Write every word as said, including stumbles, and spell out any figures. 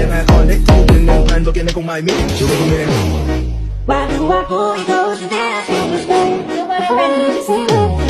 and I call it golden and plan looking at my meeting. She was a man. Why do I go, he goes, and then I feel the same. Nobody friendly to see me.